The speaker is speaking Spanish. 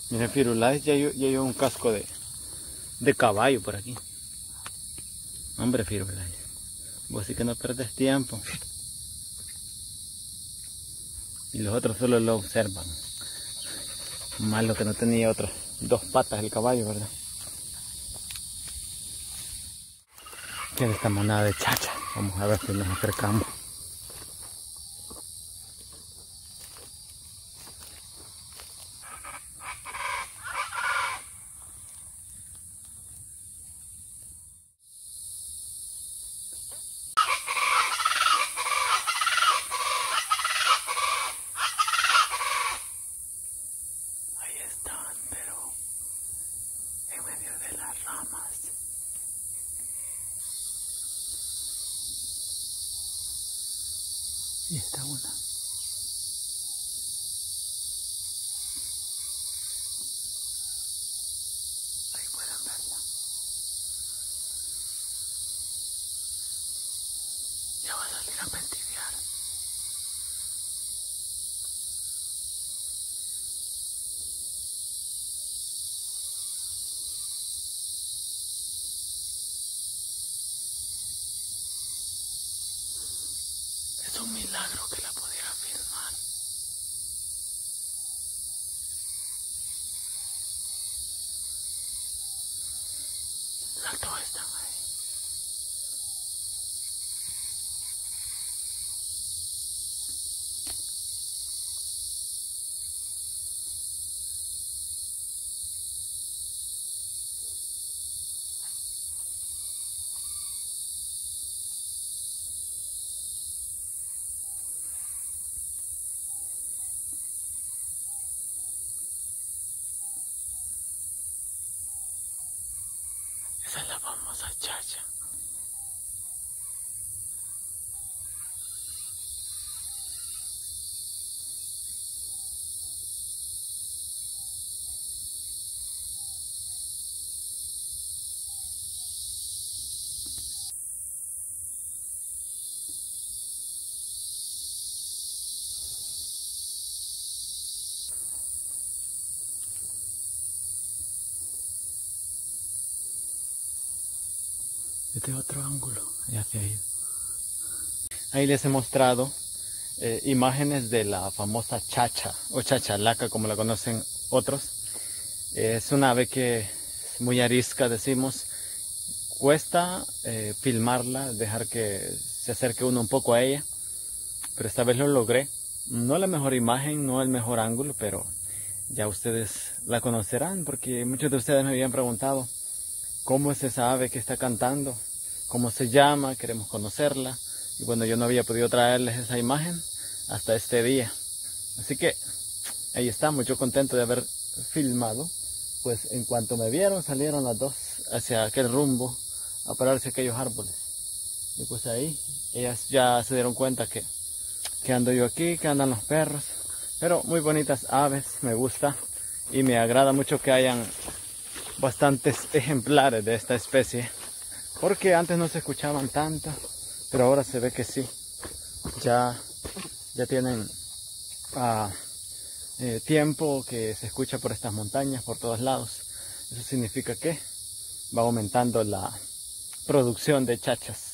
Miren, Firulais, ya hay un casco de caballo por aquí. Hombre, Firulais, vos sí que no perdés tiempo. Y los otros solo lo observan. Malo que no tenía otras dos patas el caballo, ¿verdad? Tiene esta manada de chacha. Vamos a ver si nos acercamos. Ahí están, pero en medio de las ramas. Y está una. Ahí pueden verla. Ya va a salir a pentidear. Es un milagro que la pudiera filmar. Las dos están ahí. Esa es la famosa chacha. Este otro ángulo, ya se ha ido. Ahí les he mostrado imágenes de la famosa chacha o chachalaca, como la conocen otros. Es una ave que es muy arisca, decimos. Cuesta filmarla, dejar que se acerque uno un poco a ella, pero esta vez lo logré. No la mejor imagen, no el mejor ángulo, pero ya ustedes la conocerán, porque muchos de ustedes me habían preguntado cómo es esa ave que está cantando, cómo se llama, queremos conocerla. Y bueno, yo no había podido traerles esa imagen hasta este día. Así que ahí estamos, yo contento de haber filmado. Pues en cuanto me vieron, salieron las dos hacia aquel rumbo a pararse aquellos árboles. Y pues ahí, ellas ya se dieron cuenta que ando yo aquí, que andan los perros. Pero muy bonitas aves, me gusta. Y me agrada mucho que hayan bastantes ejemplares de esta especie. Porque antes no se escuchaban tanto, pero ahora se ve que sí. Ya tienen tiempo que se escucha por estas montañas, por todos lados. Eso significa que va aumentando la producción de chachas.